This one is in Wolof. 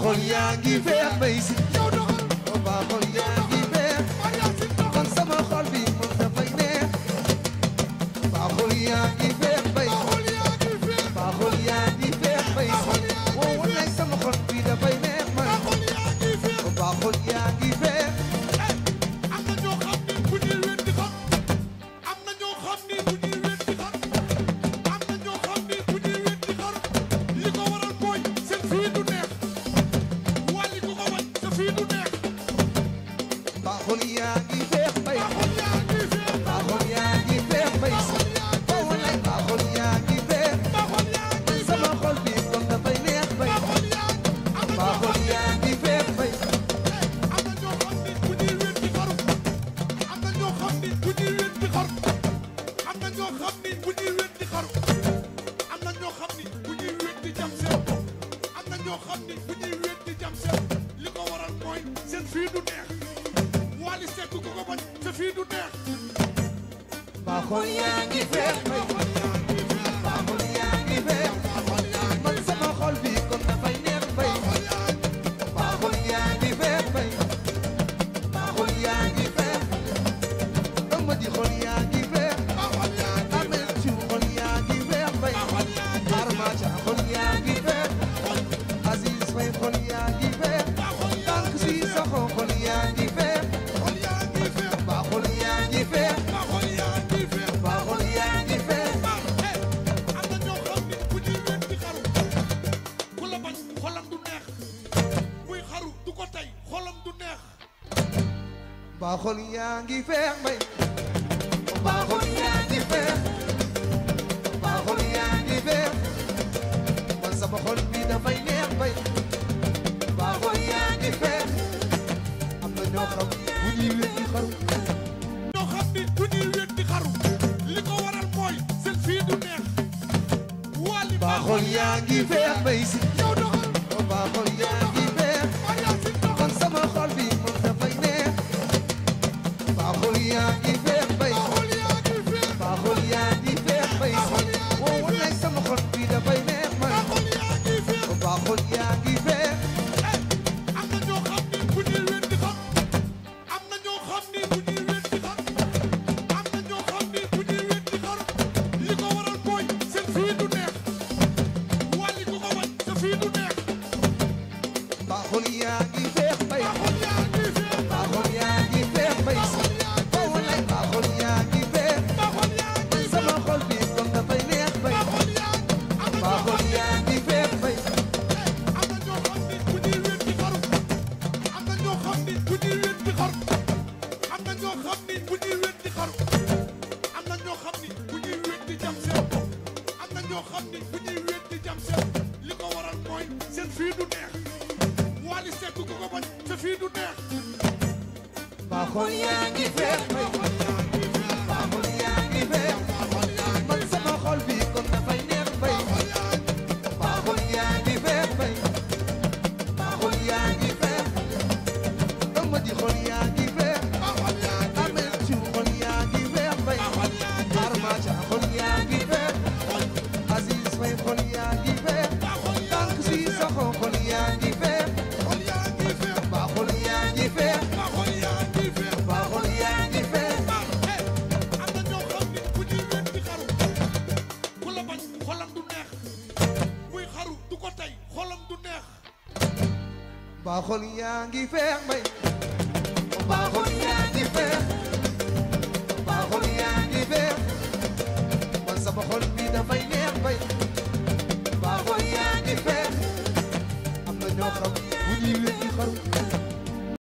xol yaa ngi feex bay si yow doxal ba xol yaa ngi feex Maria si doxal kon sama xol bi moom dafay neex ba xol yaa ngi feex bay xol yaa ngi feex ba xol yaa ngi feex bay si woo wallaay sama xol bi dafay neex man xol yaa ngi feex ba xol yaa ngi feex am na ñoo xam ni bu ñuy wéet di xam am na ñoo xam ni bu ñuy wéet di xam am na ñoo xam ni bu ñuy wéet di xam li ko waral mooy seen fii du neex wàlli ku ko wañ sa fii du neex ba xol yaa ngi feex bay xol yaa ngi feex ba xol yaa ngi feex bay si woo wallaay ba xol yaa ngi feex xol yaa ngi sama xol bi kon dafay neex bay xol yaa am na ba xol yaa ngi feex bay am na ñoo xam ni bu ñuy wéet di xaru am na ñoo xam ni bu ñuy wéet di xaru am na ñoo xam ni bu ñuy wéet di xaru am na ñoo xam ni bu ñuy wéet di jam seen am na ñoo xam ni bu ñuy wéet di jam seen li ko waral mooy seen fii du neex Wally Seck ku ko bañ sa fii du neex ba xol yaa ngi feex bay ba xol yaa ngi feex man sama xol bi kon dafay neex bay ba xol yaa ngi feex bay ba xol yaa ngi feex ëmb di xol yaa ngi feex amel ci xol yaa ngi feex bay armaca xol yaa ngi feex Aziz Fay xol yaa ngi feex tànk si saxo xol yaa ngi feex xol yaa ngi feex ba xol yaa ngi feex xol yaa ngi feex ba xol yaa ngi feex am na ñoo xam ni bu ñuy wéet di xaru ku la bañ xolam du neex muy xaru du ko tey xolam du neex ba xol yaa ngi feex bay ba xol yaa ngi feex ba xol yaa ngi feex man sama xol bi dafay neex bay ba xol yaa ngi feex am na ñoo xam bu ñuy wéet di xaru ñoo xam ni bu ñuy wéet di xaru li ko waral mooy seen fii du neex Wally ba xol yaa ngi feex bay si yow doxal ba xol yaa ngi feex Maria si doxal man sama xol bi moom dafay neex ba xol yaa ngi feex bay xol yaa ngi feex ba xol yaa ngi feex bay woo wallaay sama xol bi dafay neex man xol yaa ngi feex ba xol yaa ngi feex am na ñoo xam ni bu ñuy wéet di xam am na ñoo xam ni bu ñuy wéet di xam am na ñoo xam ni bu ñuy wéet di xaru li ko waral mooy seen fii du neex Wally ku ko wañ sa fii du neex ba xol yaa ngi feex bay xol yaa ngi feex ba xol yaa ngi feex bay woo wallaay ba xol yaa ngi feex xol yaa ngi sama xol bi kon dafay neex bay xol yaa am ba xol yaa ngi feex bay am na ñoo xam ni bu ñuy wéet di xaru am na ñoo xam ni bu ñuy wéet di xaru am na ñoo xam ni bu ñuy wéet di xaru am na ñoo xam ni bu ñuy wéet di jam seen am na ñoo xam ni bu ñuy wéet di jam seen li ko waral mooy seen fii du neex Wally Seck ku ko bañ sa fii du neex ba xol yaa ngi feex bay ba xol yaa ngi feex man sama xol bi kon dafay neex bay ba xol yaa ngi feex bay ba xol yaa ngi feex ëmb di xol yaa ngi feex amel ci xol yaa ngi feex bay armaca xol yaa ngi feex Aziz Fay xol yaa ngi feex tànk si saxo xol yaa ngi feex xol yaa ngi feex ba xol yaa ngi feex xol yaa ngi feex ba xol yaa ngi feex am na ñoo xam ni bu ñuy wéet di xaru ku la bañ xolam du neex muy xaru du ko tey xolam du neex ba xol yaa ngi feex bay ba xol yaa